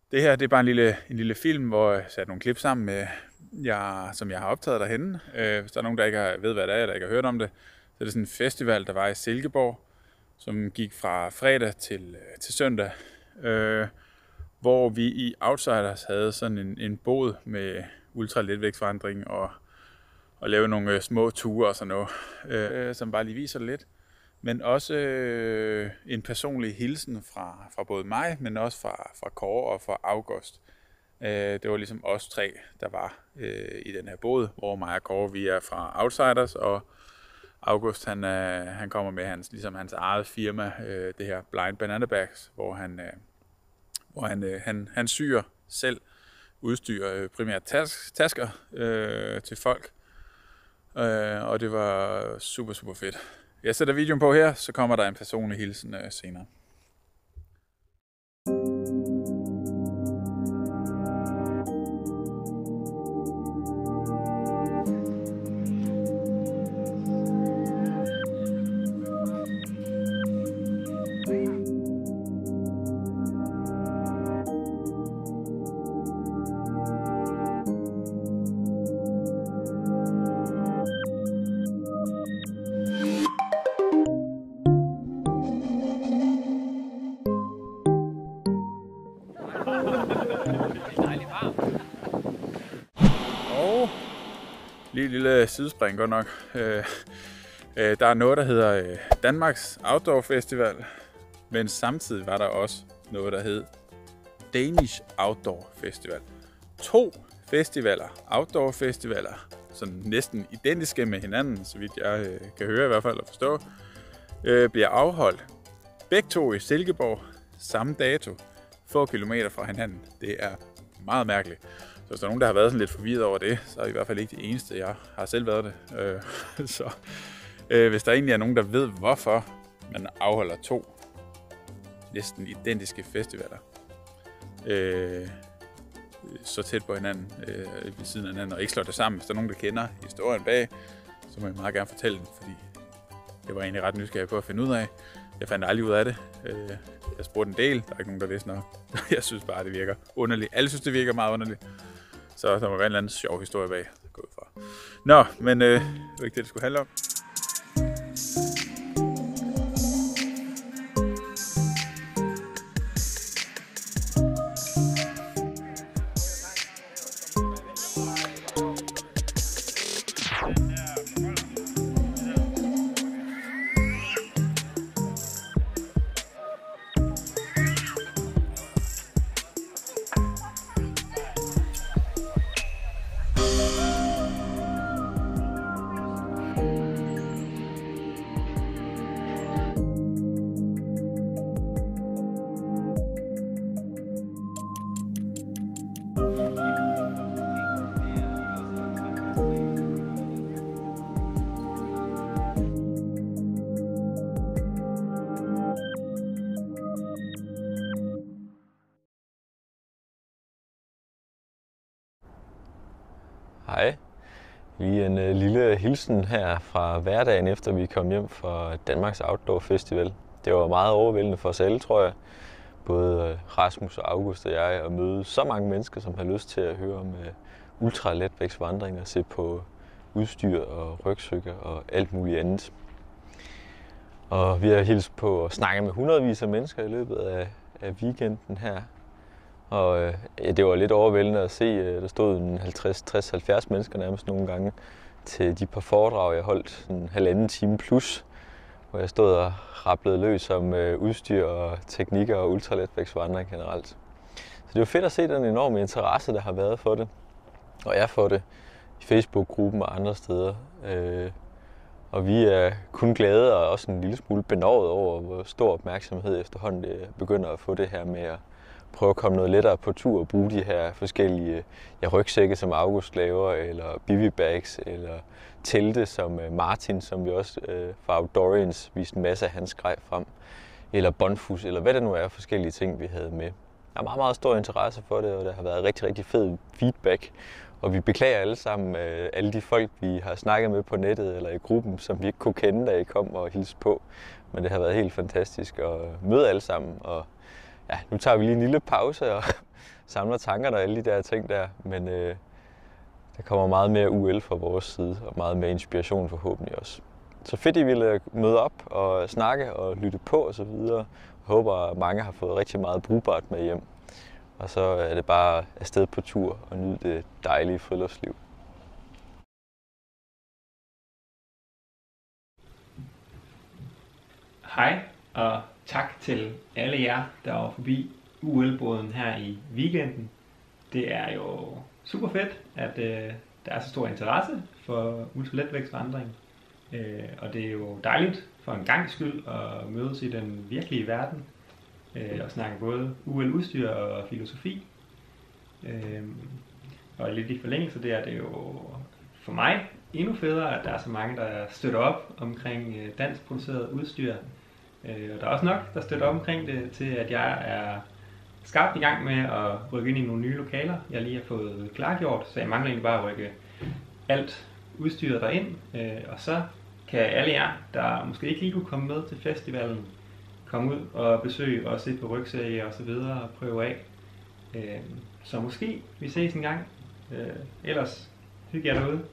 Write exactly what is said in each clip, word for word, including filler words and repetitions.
Det her det er bare en lille, en lille film, hvor jeg satte nogle klip sammen, med, jeg, som jeg har optaget derhenne. Øh, hvis der er nogen, der ikke har, ved, hvad det er, eller ikke har hørt om det, så er det sådan en festival, der var i Silkeborg, som gik fra fredag til, til søndag, øh, hvor vi i Outsiders havde sådan en, en båd med ultraletvægtsvandring og, og lave nogle øh, små ture og sådan noget, øh, som bare lige viser det lidt. Men også øh, en personlig hilsen fra, fra både mig, men også fra, fra Kåre og fra August. Øh, det var ligesom os tre, der var øh, i den her båd, hvor mig og Kåre, vi er fra Outsiders, og August han, øh, han kommer med hans, ligesom hans eget firma, øh, det her Blind Banana Bags, hvor han, øh, hvor han, øh, han, han syr selv udstyr, øh, primært tas- tasker øh, til folk. Øh, og det var super, super fedt. Jeg sætter videoen på her, så kommer der en personlig hilsen øh, senere. Og lige et lille sidespring godt nok. Øh, øh, der er noget, der hedder øh, Danmarks Outdoor Festival, men samtidig var der også noget, der hed Danish Outdoor Festival. To festivaler, outdoor festivaler, sådan næsten identiske med hinanden, så vidt jeg øh, kan høre i hvert fald og forstå, øh, bliver afholdt. Begge to i Silkeborg, samme dato, få kilometer fra hinanden. Det er meget mærkeligt. Så hvis der er nogen, der har været sådan lidt forvirret over det, så er det i hvert fald ikke det eneste. Jeg har selv været det. Øh, så øh, hvis der egentlig er nogen, der ved, hvorfor man afholder to næsten identiske festivaler øh, så tæt på hinanden, øh, ved siden af hinanden, og ikke slår det sammen. Hvis der er nogen, der kender historien bag, så må jeg meget gerne fortælle den, fordi det var egentlig ret nysgerrig på at finde ud af. Jeg fandt aldrig ud af det. Øh, jeg spurgte en del, der er ikke nogen, der vidste noget. Jeg synes bare, det virker underligt. Alle synes, det virker meget underligt. Så der må være en eller anden sjov historie bag, der går ud fra. Nå, men øh, det var ikke det, det skulle handle om. Hej. Lige en uh, lille hilsen her fra hverdagen, efter vi kom hjem fra Danmarks Outdoor Festival. Det var meget overvældende for os alle, tror jeg. Både Rasmus og August og jeg at møde så mange mennesker, som har lyst til at høre om uh, ultraletvægtsvandring og se på udstyr og rygsække og alt muligt andet. Og vi har hilst på at snakke med hundredvis af mennesker i løbet af, af weekenden her. Og øh, ja, det var lidt overvældende at se, øh, der stod en halvtreds, tres, halvfjerds mennesker nærmest nogle gange til de par foredrag, jeg holdt en halvanden time plus, hvor jeg stod og rablede løs om øh, udstyr og teknikker og ultraletvægtsvandring generelt. Så det var fedt at se den enorme interesse, der har været for det, og er for det i Facebook-gruppen og andre steder. Øh, og vi er kun glade og også en lille smule benovet over, hvor stor opmærksomhed efterhånden det begynder at få det her med at prøve at komme noget lettere på tur og bruge de her forskellige ja, rygsække, som August laver, eller bivy-bags, eller telte som Martin, som vi også øh, fra Outdoorians viste en masse af hans grej frem, eller båndfus, eller hvad det nu er, forskellige ting, vi havde med. Der er meget, meget stor interesse for det, og der har været rigtig, rigtig fed feedback. Og vi beklager alle sammen øh, alle de folk, vi har snakket med på nettet eller i gruppen, som vi ikke kunne kende, da I kom og hilse på. Men det har været helt fantastisk at møde alle sammen. Og ja, nu tager vi lige en lille pause og samler tankerne og alle de der ting der. Men øh, der kommer meget mere U L fra vores side, og meget mere inspiration forhåbentlig også. Så fedt, I ville møde op og snakke og lytte på og så videre. Jeg håber, at mange har fået rigtig meget brugbart med hjem. Og så er det bare afsted på tur og nyde det dejlige friluftsliv. Hej, og tak til alle jer, der var forbi U L-båden her i weekenden. Det er jo super fedt, at øh, der er så stor interesse for ultraletvægtsvandring. Øh, og det er jo dejligt for en gangs skyld at mødes i den virkelige verden øh, og snakke både U L-udstyr og filosofi. Øh, og lidt i forlængelse der er det jo for mig endnu federe, at der er så mange, der støtter op omkring dansk produceret udstyr. Øh, og der er også nok, der støtter op omkring det til, at jeg er skarpt i gang med at rykke ind i nogle nye lokaler, jeg lige har fået klargjort, så jeg mangler egentlig bare at rykke alt udstyret derind, øh, og så kan alle jer, der måske ikke lige kunne komme med til festivalen, komme ud og besøge og se på rygsække og så videre og prøve af. Øh, så måske vi ses en gang. Øh, ellers hygge jer derude.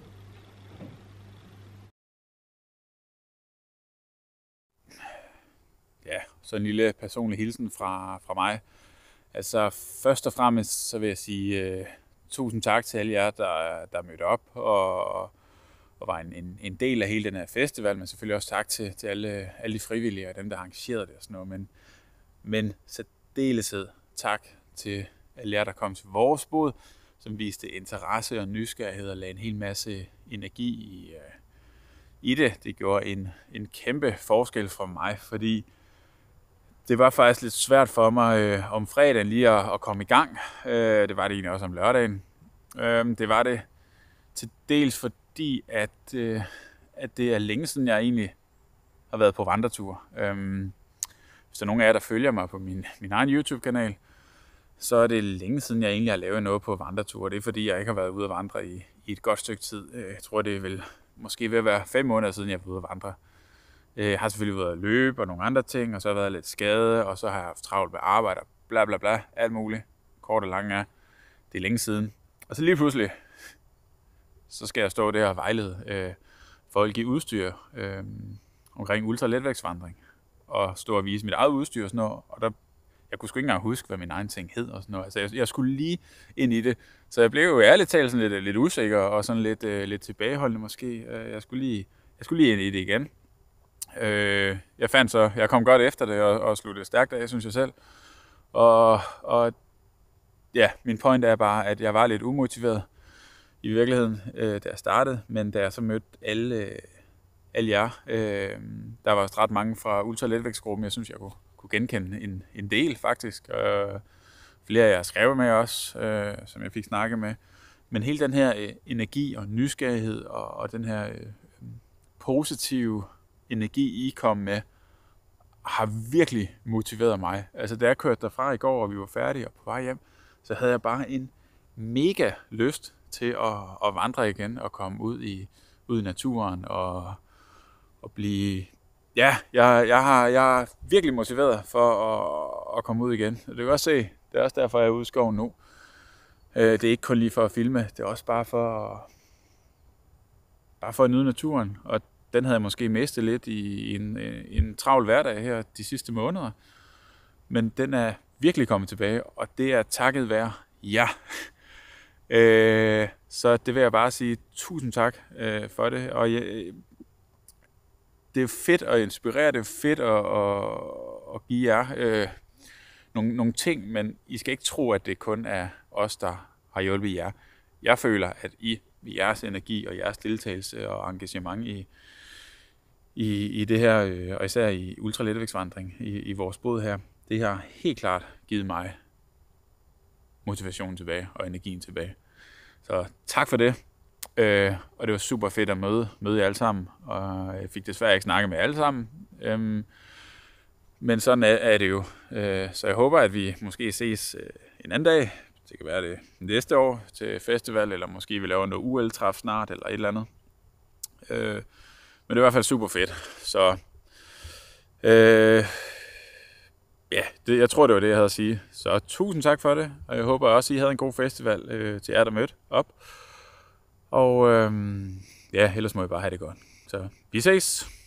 Ja, så en lille personlig hilsen fra, fra mig. Altså først og fremmest så vil jeg sige uh, tusind tak til alle jer, der, der mødte op og, og var en, en, en del af hele den her festival, men selvfølgelig også tak til, til alle, alle de frivillige og dem, der arrangerede det og sådan noget. Men, men særdeleshed tak til alle jer, der kom til vores båd, som viste interesse og nysgerrighed og lagde en hel masse energi i, uh, i det. Det gjorde en, en kæmpe forskel for mig, fordi det var faktisk lidt svært for mig øh, om fredagen lige at, at komme i gang. Øh, det var det egentlig også om lørdagen. Øh, det var det til dels fordi, at, øh, at det er længe siden, jeg egentlig har været på vandretur. Øh, hvis der er nogen af jer, der følger mig på min, min egen YouTube-kanal, så er det længe siden, jeg egentlig har lavet noget på vandretur. Det er fordi, jeg ikke har været ude at vandre i, i et godt stykke tid. Jeg tror, det er vel måske ved at være fem måneder siden, jeg var ude at vandre. Jeg har selvfølgelig været at løbe og nogle andre ting, og så har jeg været lidt skade, og så har jeg haft travlt med arbejde og bla bla bla, alt muligt. Kort og langt er, det er længe siden. Og så lige pludselig, så skal jeg stå der og vejlede øh, folk i udstyr øh, omkring ultraletvægtsvandring, og stå og vise mit eget udstyr og sådan noget, og der, jeg kunne sgu ikke engang huske, hvad min egen ting hed og sådan noget. Altså jeg, jeg skulle lige ind i det, så jeg blev jo ærligt talt sådan lidt, lidt usikker og sådan lidt, øh, lidt tilbageholdende måske. Jeg skulle lige, jeg skulle lige ind i det igen. Øh, jeg fandt så, jeg kom godt efter det og, og sluttede stærkt af, synes jeg selv. Og, og ja, min point er bare, at jeg var lidt umotiveret i virkeligheden, øh, da jeg startede, men da jeg så mødte alle, alle jer, øh, der var ret mange fra ultraletvægtsgruppen, jeg synes, jeg kunne, kunne genkende en, en del faktisk. Øh, flere af jer skrev med også, øh, som jeg fik snakket med. Men hele den her øh, energi og nysgerrighed og, og den her øh, positive energi, I kom med, har virkelig motiveret mig. Altså, da jeg kørte derfra i går, og vi var færdige og på vej hjem, så havde jeg bare en mega lyst til at, at vandre igen og komme ud i, ud i naturen og, og blive... Ja, jeg, jeg, har, jeg er virkelig motiveret for at, at komme ud igen. Det kan også se, det er også derfor, jeg er ude i skoven nu. Det er ikke kun lige for at filme, det er også bare for, bare for at nyde naturen. Og den havde jeg måske mistet lidt i en, en travl hverdag her de sidste måneder. Men den er virkelig kommet tilbage, og det er takket være jer. Øh, så det vil jeg bare sige tusind tak øh, for det. Og jeg, det er fedt at inspirere, det er fedt at, at, at give jer øh, nogle, nogle ting, men I skal ikke tro, at det kun er os, der har hjulpet jer. Jeg føler, at I, jeres energi og jeres deltagelse og engagement i I, i det her, og især i ultraletvægtsvandring i, i vores båd her, det har helt klart givet mig motivationen tilbage og energien tilbage. Så tak for det, øh, og det var super fedt at møde, møde jer alle sammen, og jeg fik desværre ikke snakket med alle sammen, øhm, men sådan er, er det jo. Øh, så jeg håber, at vi måske ses øh, en anden dag, det kan være det næste år til festival, eller måske vi laver noget U L-træf snart, eller et eller andet. Øh, Men det er i hvert fald super fedt. Så øh, ja, det, jeg tror, det var det, jeg havde at sige. Så tusind tak for det, og jeg håber også, I havde en god festival øh, til jer, der mødte op. Og øh, ja, ellers må I bare have det godt. Så vi ses!